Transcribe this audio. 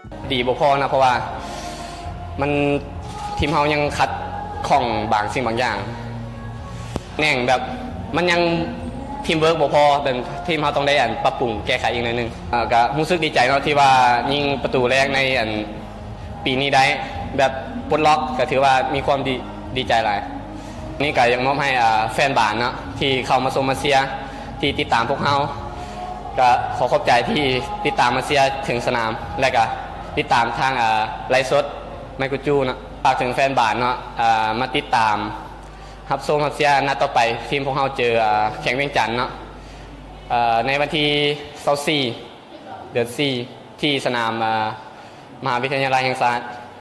ดีบ่พอนะเพราะว่ามันทีมเฮายังคัดของบางสิ่งบางอย่างแน่งแบบมันยังทีมเวิร์กบ่พอแต่ทีมเฮาต้องได้ปรับปรุงแก้ไขอีกหน่อยนึงก็รู้สึกดีใจเนาะที่ว่ายิงประตูแรกในปีนี้ได้แบบปลดล็อกก็ถือว่ามีความดีใจหลายนี่ก็ยังมอบให้แฟนบ้านเนาะที่เข้ามาชมมาเชียร์ที่ติดตามพวกเฮาก็ขอขอบใจที่ติดตามมาเชียร์ถึงสนามและก็ติดตามทางไลฟ์สดไมโครจูเนาะฝากถึงแฟนบ้านเนาะมาติดตามฮับโซมฮับเชียร์นัดต่อไปทีมพวกเฮาเจอแข่งเวียงจันทน์เนาะในวันที่24 เดือน 4ที่สนามมหาวิทยาลัยแห่งชาติ